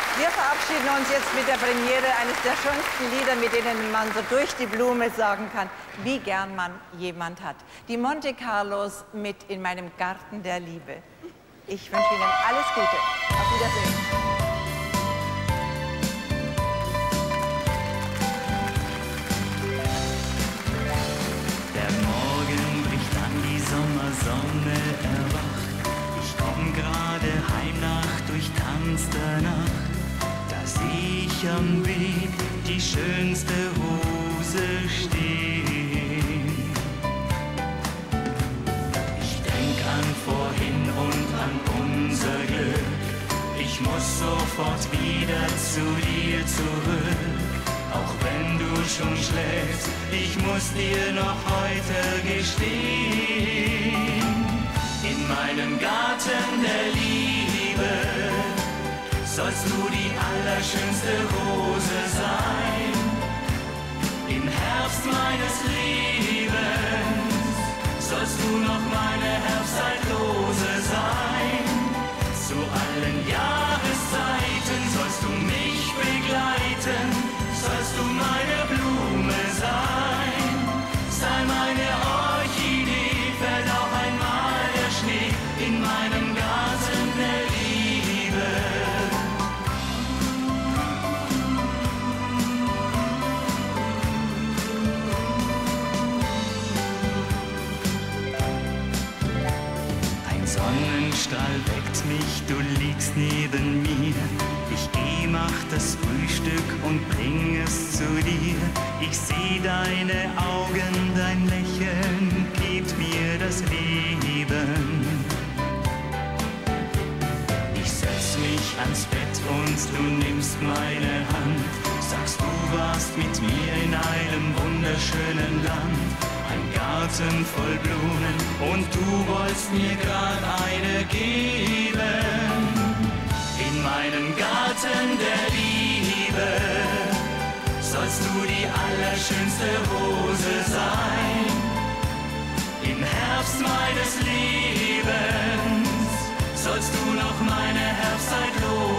Wir verabschieden uns jetzt mit der Premiere eines der schönsten Lieder, mit denen man so durch die Blume sagen kann, wie gern man jemand hat. Die Monte Carlos mit In meinem Garten der Liebe. Ich wünsche Ihnen alles Gute. Auf Wiedersehen. Der Morgen bricht an, die Sommersonne erwacht. Ich komm gerade heim nach durchtanzter Nacht. Da seh ich am Weg die schönste Rose stehen. Ich denk an vorhin und an unser Glück. Ich muss sofort wieder zu dir zurück. Auch wenn du schon schläfst, ich muss dir noch heute gestehen. In meinem Garten der Liebe sollst du die allerschönste Rose sein. Im Herbst meines Lebens sollst du noch meine Herbstzeitlose sein. Zu allen Jahreszeiten sollst du mich begleiten, sollst du meine Blume sein. Sei meine Orchidee, fällt auch einmal der Schnee in meinem Garten der Liebe. Sonnenstrahl weckt mich, du liegst neben mir. Ich geh, mach das Frühstück und bring es zu dir. Ich seh deine Augen, dein Lächeln gibt mir das Leben. Ich setz mich ans Bett und du nimmst meine Hand. Sagst, du warst mit mir in einem wunderschönen Land. Ein Garten voll Blumen und du wolltest mir grad eine geben. In meinem Garten der Liebe sollst du die allerschönste Rose sein. Im Herbst meines Lebens sollst du noch meine Herbstzeitlose